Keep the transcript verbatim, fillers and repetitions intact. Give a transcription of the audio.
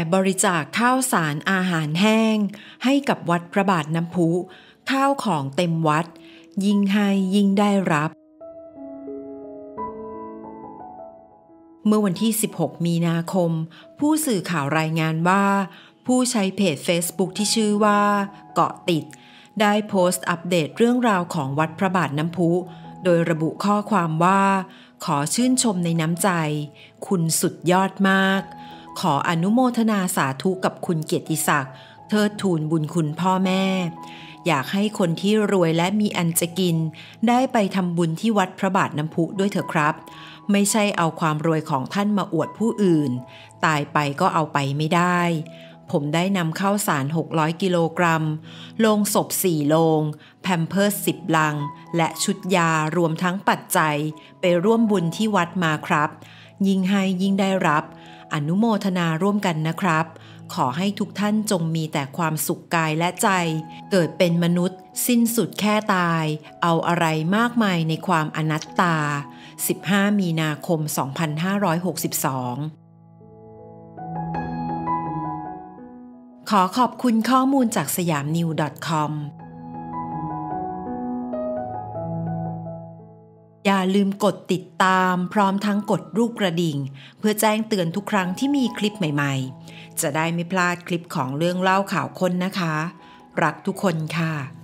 บริจาคข้าวสารอาหารแห้งให้กับวัดพระบาทน้ำพุข้าวของเต็มวัดยิ่งให้ยิ่งได้รับเมื่อวันที่สิบหกมีนาคมผู้สื่อข่าวรายงานว่าผู้ใช้เพจ Facebook ที่ชื่อว่าเกาะติดได้โพสต์อัปเดตเรื่องราวของวัดพระบาทน้ำพุโดยระบุข้อความว่าขอชื่นชมในน้ำใจคุณสุดยอดมากขออนุโมทนาสาธุกับคุณเกียรติศักดิ์เทิดทูนบุญคุณพ่อแม่อยากให้คนที่รวยและมีอันจะกินได้ไปทำบุญที่วัดพระบาทน้ำพุด้วยเถอะครับไม่ใช่เอาความรวยของท่านมาอวดผู้อื่นตายไปก็เอาไปไม่ได้ผมได้นำข้าวสารหกร้อยกิโลกรัมโลงศพสี่โลงแพมเพิร์สสิบลังและชุดยารวมทั้งปัจจัยไปร่วมบุญที่วัดมาครับยิ่งให้ยิ่งได้รับอนุโมทนาร่วมกันนะครับขอให้ทุกท่านจงมีแต่ความสุขกายและใจเกิดเป็นมนุษย์สิ้นสุดแค่ตายเอาอะไรมากมายในความอนัตตาสิบห้ามีนาคมสองพันห้าร้อยหกสิบสองขอขอบคุณข้อมูลจากสยามนิว .com อย่าลืมกดติดตามพร้อมทั้งกดรูปกระดิ่งเพื่อแจ้งเตือนทุกครั้งที่มีคลิปใหม่ๆจะได้ไม่พลาดคลิปของเรื่องเล่าข่าวค้นนะคะรักทุกคนค่ะ